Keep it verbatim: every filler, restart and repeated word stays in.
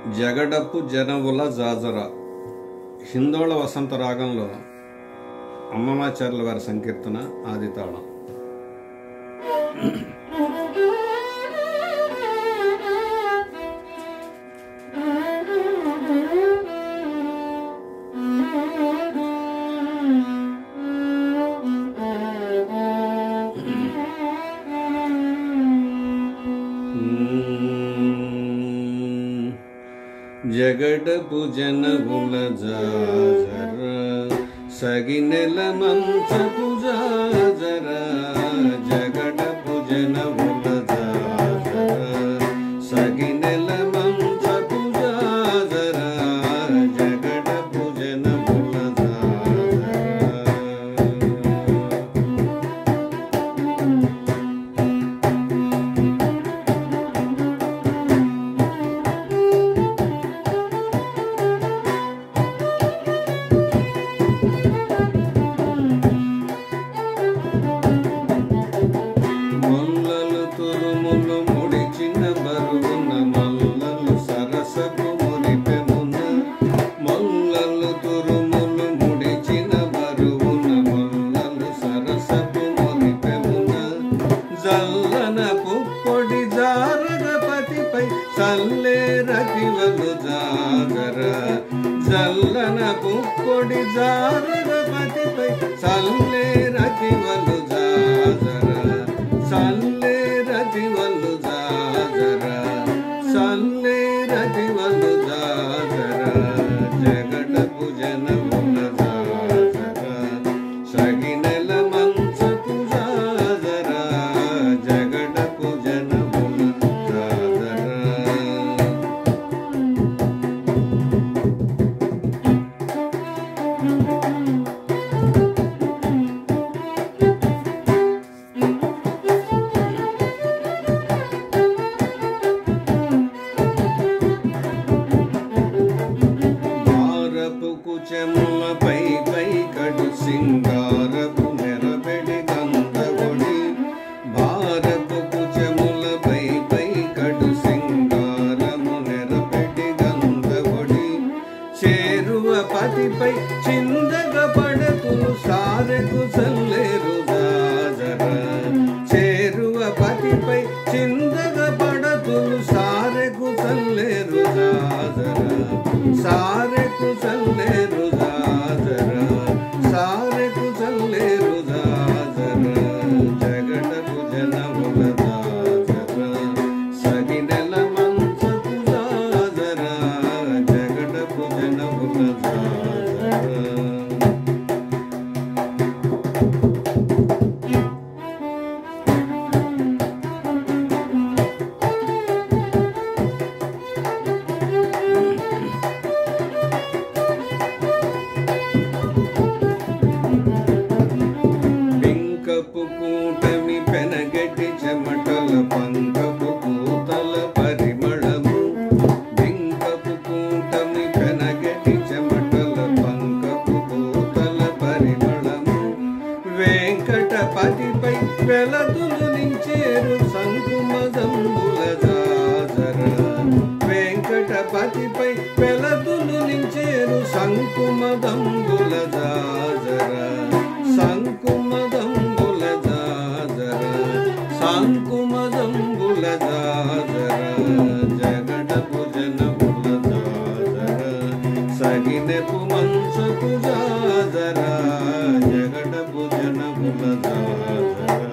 జగడపు జనవుల జాజర హిందోళ వసంత రాగంలో అమ్మమాచార్యుల వారి సంకీర్తన ఆది తాళం. జగడపు జనవుల జాజర సగినెల మంచపు జాజర జగడపు జనవుల జాజర సగినెల మంచపు జాజర జగడపు జనవుల చల్లే రతివలు జాజర జల్లన పుక్కొడి జారగపతిపై చల్లే రతివలు జాజర చల్లే రతివలు జాజర చల్లే రతివలు జాజర జగడపు జనవుల జాజర సగినెల మంచపు జాజర జగడపు జనవుల జాజర. కుచములపై పై కడు సింగారపు నెరబెడి గంధగొడి భారపు కుచములపై పై కడు సింగారము నెరబెడి గంధగొడి చేరువ పతిపై చిందగ పడతులు సారెకు చల్లేరు జాజర చేరువ పతిపై చిందగ పడతులు సారెకు చల్లేరు జాజర సారెకు చల్లేరు జాజర సారెకు చల్లేరు జాజర జగడపు జనవుల జాజర సగినెల మంచపు జాజర జగడపు జనవుల జాజర. కూటమి పెనగటి చెమటల పంకపు కూతల పరిమళము బింకపు కూటమి పెనగటి చెమటల పంకపు కూతల పరిమళము వెంకటపతిపై వెలదులు నించేరు సంకుమదంబుల జాజర వెంకటపతిపై వెలదులు నించేరు సంకుమదంబుల జాజర సంకుమదంబుల జాజర సంకుమదంబుల జాజర జగడపు జనవుల జాజర సగినెపు మంచపు జాజర జగడపు జనవుల జాజర.